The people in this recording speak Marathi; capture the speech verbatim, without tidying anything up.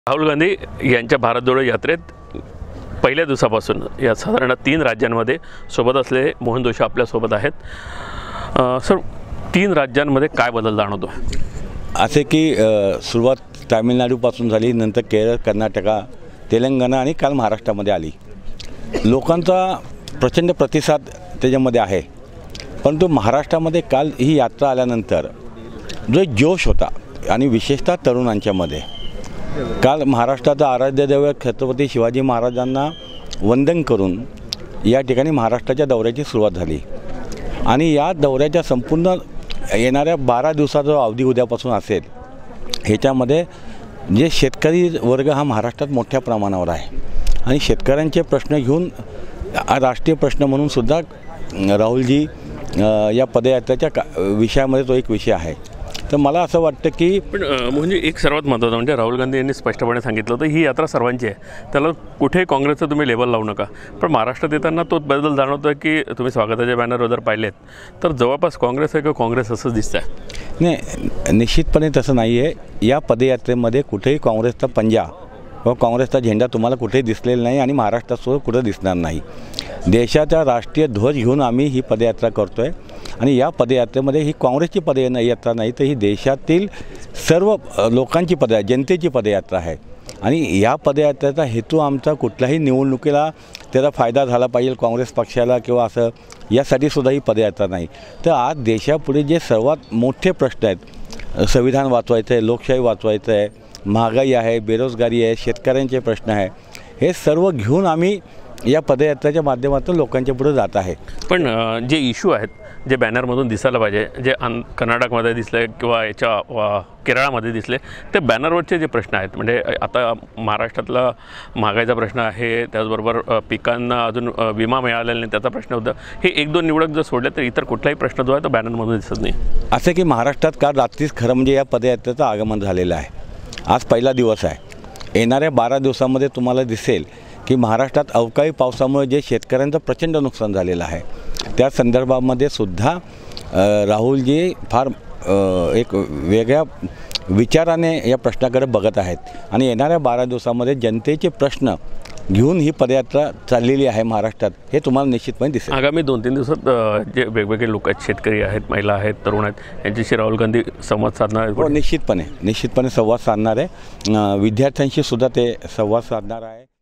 राहुल गांधी यांच्या भारत जोडो यात्रेत पहिल्या दिवसापासून या साधारण तीन राज्यांमध्ये सोबत असलेले मोहन जोशी आपल्या सोबत आहेत। सर, तीन राज्यांमध्ये काय बदल जाणवतो? असे की सुरुवात तामिळनाडूपासून झाली, नंतर केरळ, कर्नाटका, तेलंगणा आणि काल महाराष्ट्रामध्ये आली। लोकांचा प्रचंड प्रतिसाद त्याच्यामध्ये आहे, परंतु महाराष्ट्रामध्ये काल ही यात्रा आल्यानंतर जो जोश होता आणि विशेषतः तरुणांच्यामध्ये, काल महाराष्ट्राचा आराध्य दैवत छत्रपती शिवाजी महाराजांना वंदन करून या ठिकाणी महाराष्ट्राच्या दौऱ्याची सुरुवात झाली आणि या दौऱ्याच्या संपूर्ण येणाऱ्या बारा दिवसाचा जो अवधी उद्यापासून असेल, ह्याच्यामध्ये जे शेतकरी वर्ग हा महाराष्ट्रात मोठ्या प्रमाणावर आहे आणि शेतकऱ्यांचे प्रश्न घेऊन राष्ट्रीय प्रश्न म्हणून सुद्धा राहुलजी या पदयात्रेच्या का विषयामध्ये तो एक विषय आहे। तर मला असं वाटतं की पण म्हणजे एक सर्वात महत्त्वाचं म्हणजे राहुल गांधी यांनी स्पष्टपणे सांगितलं होतं ही यात्रा सर्वांची आहे, त्याला कुठेही काँग्रेसचं तुम्ही लेबल लावू नका। पण महाराष्ट्रात येताना तो बदल जाणवतो आहे की तुम्ही स्वागताच्या बॅनरवर जर पाहिलेत तर जवळपास काँग्रेस आहे किंवा काँग्रेस असंच दिसतं आहे। नाही, निश्चितपणे तसं नाही आहे। या पदयात्रेमध्ये कुठेही काँग्रेसचा पंजा व काँग्रेसचा झेंडा तुम्हाला कुठेही दिसलेला नाही आणि महाराष्ट्रासुद्धा कुठं दिसणार नाही। देशाचा राष्ट्रीय ध्वज घेऊन आम्ही ही पदयात्रा करतो आहे आणि या पदयात्रेमध्ये ही काँग्रेसची पदयात्रा नाही, तर ही देशातील सर्व लोकांची पद जनतेची पदयात्रा आहे आणि या पदयात्रेचा हेतू आमचा कुठल्याही निवडणुकीला त्याचा फायदा झाला पाहिजे काँग्रेस पक्षाला किंवा असं यासाठी सुद्धा ही पदयात्रा नाही। तर आज देशापुढे जे सर्वात मोठे प्रश्न आहेत, संविधान वाचवायचं आहे, लोकशाही वाचवायचं आहे, महागाई आहे, बेरोजगारी आहे, शेतकऱ्यांचे प्रश्न आहे, हे सर्व घेऊन आम्ही या पदयात्रेच्या माध्यमातून लोकांच्या पुढे जात आहे। पण जे इश्यू आहेत जे बॅनरमधून दिसायला पाहिजे, जे कर्नाटकमध्ये दिसले किंवा याच्या केरळामध्ये दिसले, ते बॅनरवरचे जे प्रश्न आहेत, म्हणजे आता महाराष्ट्रातला महागाईचा प्रश्न आहे, त्याचबरोबर पिकांना अजून विमा मिळालेला नाही त्याचा प्रश्न होता, हे एक दोन निवडक जर सोडले तर इतर कुठलाही प्रश्न जो आहे तो बॅनरमधून दिसत नाही। असं की महाराष्ट्रात काल रात्रीच खरं म्हणजे या पदयात्रेचं आगमन झालेलं आहे। आज पहिला दिवस आहे। येणाऱ्या बारा दिवसामध्ये तुम्हाला दिसेल की महाराष्ट्रात अवकाळी पावसामुळे जे शेतकऱ्यांचं प्रचंड नुकसान झालेलं आहे, त्या संदर्भामध्ये सुद्धा राहुलजी फार एक वेगळ्या विचाराने या प्रश्नाकडे बघत आहेत आणि येणाऱ्या बारा दिवसामध्ये जनतेचे प्रश्न घेऊन ही पदयात्रा चाललेली आहे महाराष्ट्रात, हे तुम्हाला निश्चितपणे दिसेल। आगामी दोन तीन दिवसात जे वेगवेगळे लोक आहेत, शेतकरी आहेत, महिला आहेत, तरुण आहेत, यांच्याशी राहुल गांधी संवाद साधणार आहे? हो, निश्चितपणे निश्चितपणे संवाद साधणार आहे। विद्यार्थ्यांशी सुद्धा ते संवाद साधणार आहे।